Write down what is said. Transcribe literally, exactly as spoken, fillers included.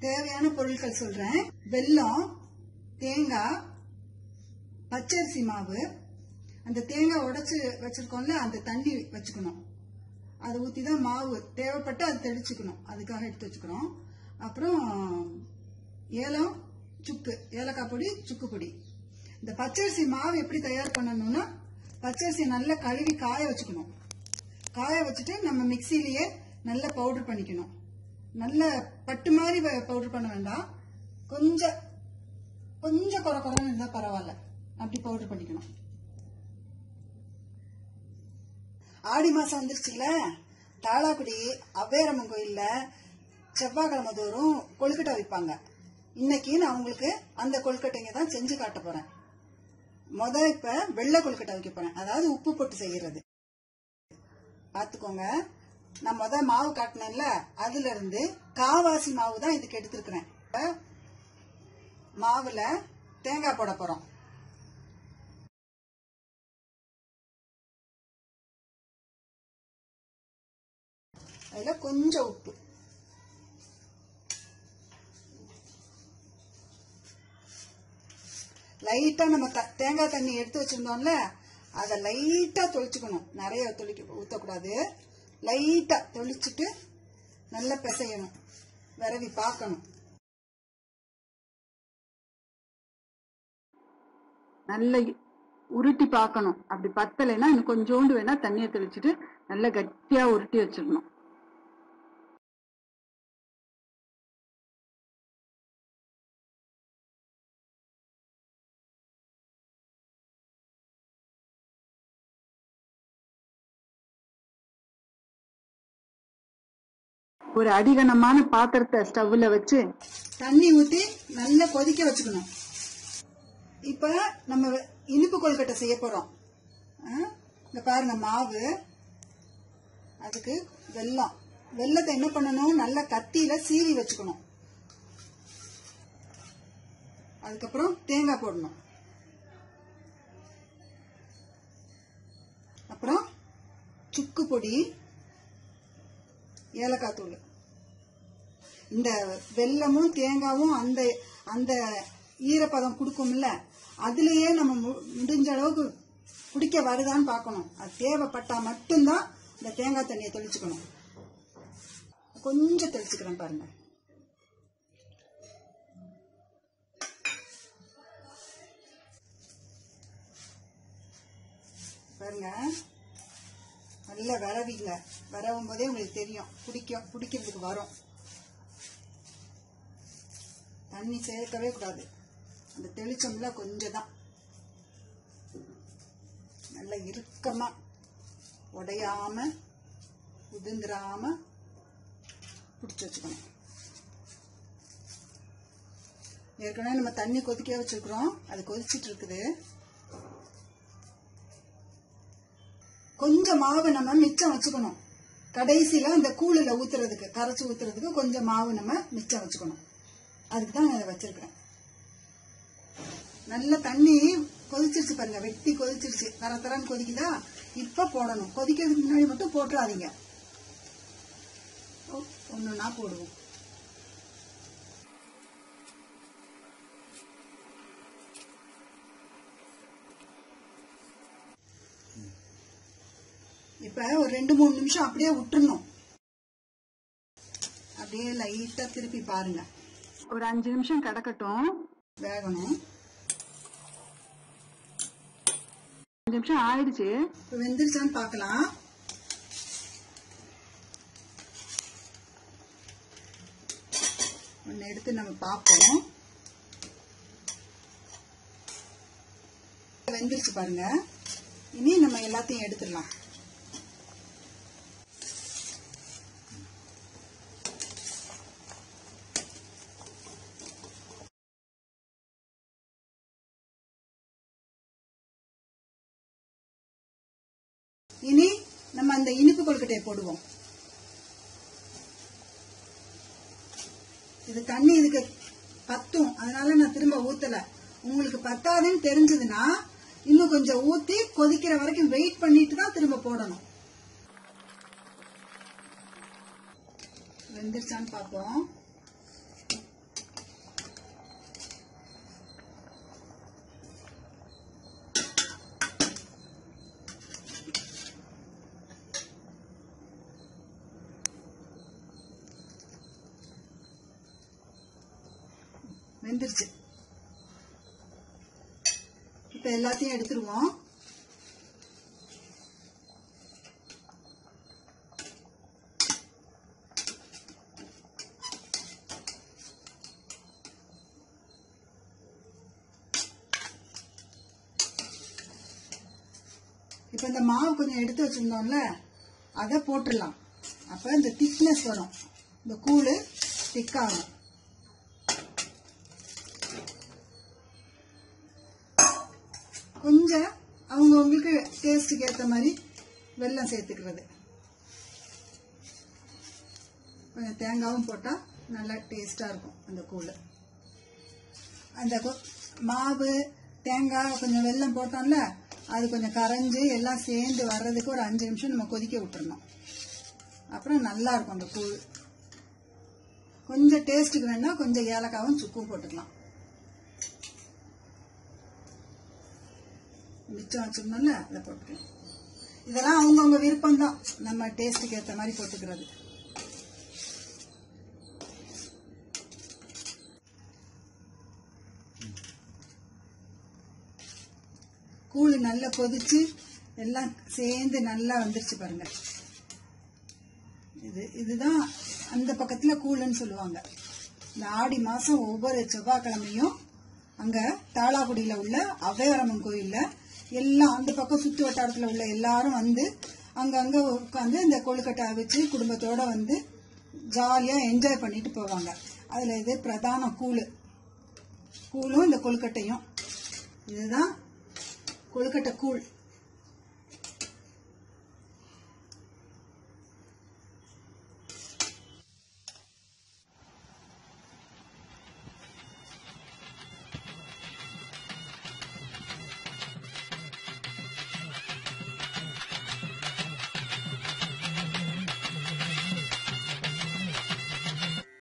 தேவையான பொருட்கள் சொல்றேன். வெல்லம், தேங்காய், பச்சரிசி மாவு, அந்த தேங்காய் உடைச்சு வச்சிருக்கோம்ல அந்த தண்ணி வச்சுக்கணும். அதை ஊற்றி தான் மாவு தேவைப்பட்டு அதை தெளிச்சுக்கணும். அதுக்காக எடுத்து வச்சுக்கிறோம். அப்புறம் ஏலம், சுக்கு, ஏலக்காய் பொடி, சுக்கு பொடி. இந்த பச்சரிசி மாவு எப்படி தயார் பண்ணணும்னா பச்சரிசி நல்லா கழுவி காய வச்சுக்கணும். காய வச்சுட்டு நம்ம மிக்சிலேயே நல்லா பவுடர் பண்ணிக்கணும். நல்ல பட்டு மாதிரி பவுடர் பண்ண வேண்டாம். கொஞ்சம் கொஞ்சம் குறை குறைன்னு இருந்தா பரவாயில்ல, அப்படி பவுடர் பண்ணிக்கணும். ஆடி மாசம் வந்துருச்சுல, தாளாக்குடி அவ்வையாரம்மன் கோயில்ல செவ்வாய்க்கிழமை தோறும் கொழுக்கட்டை வைப்பாங்க. இன்னைக்கு நான் உங்களுக்கு அந்த கொழுக்கட்டைங்க தான் செஞ்சு காட்ட போறேன். முத இப்ப வெள்ளை கொழுக்கட்டை வைக்க போறேன், அதாவது உப்பு போட்டு செய்யறது. பாத்துக்கோங்க, நான் முத மாவு காட்டினேன்ல, அதுல இருந்து காவாசி மாவு தான் இதுக்கு எடுத்திருக்கிறேன். மாவுல தேங்காய் போட போறோம். அதுல கொஞ்சம் உப்பு, லைட்டா நம்ம தேங்காய் தண்ணி எடுத்து வச்சிருந்தோம்ல அதை லைட்டா தொளிச்சுக்கணும். நிறைய தொளிக்க ஊத்தக்கூடாது. லைட்டா தொளிச்சுட்டு நல்லா பிசையணும், விரவி பார்க்கணும். நல்லா உருட்டி பார்க்கணும். அப்படி பத்தலைன்னா இன்னும் கொஞ்சோண்டு வேணா தண்ணியை தெளிச்சுட்டு நல்லா கட்டியா உருட்டி வச்சிடணும். ஒரு அடிகனமான பாத்திரத்தை ஸ்டவ்ல வச்சு தண்ணி ஊத்தி நல்லா கொதிக்க வச்சுக்கணும். இப்ப நம்ம இனிப்பு கொழுக்கட்டை செய்ய போறோம். இந்த பாருங்க மாவு, அதுக்கு வெல்லம். வெல்லத்தை என்ன பண்ணணும், நல்லா கத்தியில சீவி வச்சுக்கணும். அதுக்கப்புறம் தேங்காய் போடணும். அப்புறம் சுக்கு பொடி, ஏலக்காய் தூள். இந்த வெல்லமும் தேங்காயும் அந்த அந்த ஈரப்பதம் கொடுக்கும்ல, அதுலயே நம்ம முடிஞ்ச அளவுக்கு குடிக்க வருதான்னு பார்க்கணும். அது தேவைப்பட்டா மட்டும்தான் இந்த தேங்காய் தண்ணியை தெளிச்சுக்கணும். கொஞ்சம் தெளிச்சுக்கிறேன் பாருங்க. பாருங்க, நல்ல விரவில விரவும் போதே உங்களுக்கு தெரியும், குடிக்க குடிக்கிறதுக்கு வரும். தண்ணி சேர்க்கவே கூடாது. அந்த தெளிச்சம்ல கொஞ்சம் தான், நல்ல இறுக்கமா உடையாம உதிர்ந்துராம பிடிச்சி வச்சுக்கணும். ஏற்கனவே நம்ம தண்ணி கொதிக்க வச்சிருக்கிறோம், அது கொதிச்சிட்டு இருக்குது. கொஞ்சம் மாவு நம்ம மிச்சம் வச்சுக்கணும். கடைசியில அந்த கூழுல ஊத்துறதுக்கு, கரைச்சி ஊத்துறதுக்கு கொஞ்சம் மாவு நம்ம மிச்சம் வச்சுக்கணும். அதுக்கு தான் நான் வச்சிருக்கிறேன். நல்ல தண்ணி கொதிச்சிருச்சு பாருங்க, வெட்டி கொதிச்சிருச்சு, தர தரன்னு கொதிக்குதா. இப்ப போடணும். கொதிக்கிறதுக்கு முன்னாடி மட்டும் போட்டுறாதீங்க, ஒண்ணுன்னா போடுவோம். இப்ப ஒரு ரெண்டு மூணு நிமிஷம் அப்படியே விட்டுறணும். அப்படியே லைட்டா திருப்பி பாருங்க. ஒரு அஞ்சு நிமிஷம் கிடக்கட்டும், வேகணும். அஞ்சு நிமிஷம் ஆயிடுச்சு. இப்ப வெந்துருச்சான்னு பாக்கலாம். ஒன்னு எடுத்து நம்ம பார்ப்போம். வெந்துருச்சு பாருங்க. இனி நம்ம எல்லாத்தையும் எடுத்துடலாம். இனி நம்ம அந்த இனிப்பு கொழுக்கட்டையை போடுவோம். இது தண்ணி இதுக்கு பத்தும், அதனால நான் திரும்ப ஊத்தல. உங்களுக்கு பத்தாதுன்னு தெரிஞ்சதுன்னா இன்னும் கொஞ்சம் ஊத்தி கொதிக்கிற வரைக்கும் வெயிட் பண்ணிட்டு தான் திரும்ப போடணும். வெந்துருச்சான்னு பார்ப்போம். வெந்துருச்சு. இப்ப எல்லாத்தையும் எடுத்துருவோம். இப்ப இந்த மாவு கொஞ்சம் எடுத்து வச்சிருந்தோம்ல அதை போட்டுடலாம். அப்ப இந்த திக்னஸ் வரும், இந்த கூழ் திக்காகும். கொஞ்சம் அவங்க உங்களுக்கு டேஸ்டுக்கு ஏற்ற மாதிரி வெல்லம் சேர்த்துக்கிறது. கொஞ்சம் தேங்காவும் போட்டா நல்லா டேஸ்டா இருக்கும் அந்த கூழ். அந்த மாவு தேங்காய் கொஞ்சம் வெல்லம் போட்டோம்ல அது கொஞ்சம் கரைஞ்சு எல்லாம் சேர்ந்து வர்றதுக்கு ஒரு அஞ்சு நிமிஷம் நம்ம கொதிக்க விட்டுறணும். அப்புறம் நல்லா இருக்கும் அந்த கூழ். கொஞ்சம் டேஸ்ட்டுக்கு வேணா கொஞ்சம் ஏலக்காவும் சுக்கும் போட்டுக்கலாம். மிச்சம் வச்சிருந்தோம்ல அதை போட்டுக்கலாம். இதெல்லாம் அவங்கவுங்க விருப்பம் தான், நம்ம டேஸ்ட்டுக்கு ஏற்ற மாதிரி போட்டுக்கிறது. கூழ் நல்லா கொதிச்சு எல்லாம் சேர்ந்து நல்லா வந்துருச்சு பாருங்க. இது இதுதான் அந்த பக்கத்துல கூழ்ன்னு சொல்லுவாங்க. இந்த ஆடி மாசம் ஒவ்வொரு செவ்வாய்க்கிழமையும் அங்க தாளாக்குடியில உள்ள அவ்வையாரம்மன் கோயில்ல எல்லாம் அந்த பக்கம் சுத்து வட்டாரத்துல உள்ள எல்லாரும் வந்து அங்கங்க உட்காந்து இந்த கொழுக்கட்டை வச்சு குடும்பத்தோட வந்து ஜாலியா என்ஜாய் பண்ணிட்டு போவாங்க. அதுல இது பிரதான கூழ். கூழும் இந்த கொழுக்கட்டையும், இதுதான் கொழுக்கட்டை கூழ்.